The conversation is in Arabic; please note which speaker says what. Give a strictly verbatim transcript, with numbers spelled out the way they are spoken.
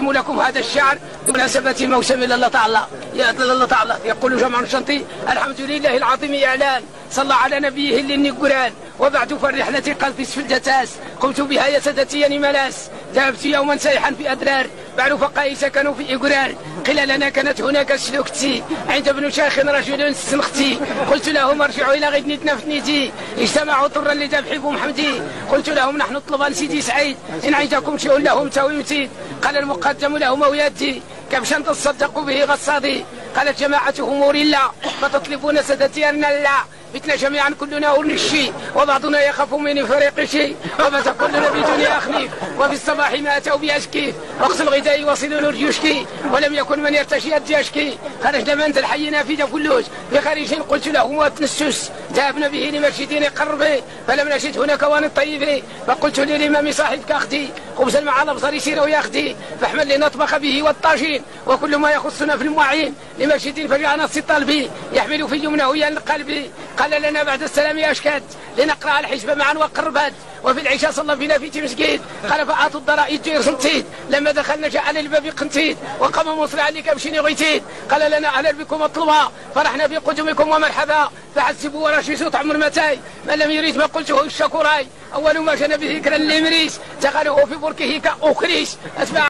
Speaker 1: أقدم لكم هذا الشعر بمناسبة موسم الله تعالى. يا الله تعالى يقول جمع الشنطي: الحمد لله العظيم إعلان، صلى على نبيه اللي قران، وبعد فالرحلة قد في الجتاس، قمت بها يا سادتي يا ملاس، ذهبت يوما سايحا في أدرار، بعد فقاي سكنوا في إقرار، قيل لنا كانت هناك سلوكتي عند ابن شيخ رجل سنختي، قلت لهم ارجعوا إلى غدنتنا فتنيتي، اجتمعوا طرا لذبح محمدي، قلت لهم نحن نطلب سيدي سعيد، إن عندكم شيء لهم تويمتي، قال المقدم لهم وياتي كبشا تصدقوا به غصادي، قالت جماعتهم موريلا فتطلبون سادتي أن لا بتنا جميعا كلنا ونشي، وبعضنا يخاف من فريق شيء، وبات كلنا بدنيا أخليف، وفي الصباح ما أتوا بأشكي، وقت الغداء يوصلون الجيوشكي، ولم يكن من يرتشي الجيشكي، خرجنا منزل حينا في فلوس بخارج، قلت لهم وتنسس، ذهبنا به لمسجدين قربي، فلم نجد هناك وان الطيب، فقلت للإمام صاحبك أختي خبزا مع الأبصار يسير وياخدي، فاحمل لي نطبخ به والطاجين، وكل ما يخصنا في المعين لمسجد فجعنا الطلبي يحمل في يمنه يا القلب، قال لنا بعد السلام يا أشكاد لنقرأ الحجب معا وقربات، وفي العشاء صلى بنا في مسجد، قال فأعطوا الضرائب جير سنتيد، لما دخلنا جاء على الباب قنتيد، وقام مسرعا لكبشني غيتيد، قال لنا أهلا بكم مطلوبا، فرحنا بقدومكم ومرحبا، فحسبوا ورشيسوا طعم المتاي، من لم يريد ما قلته الشكوراي، أول ما جنى به ذكر الإمريس، تغلوا في بركه كأخريس، أتبع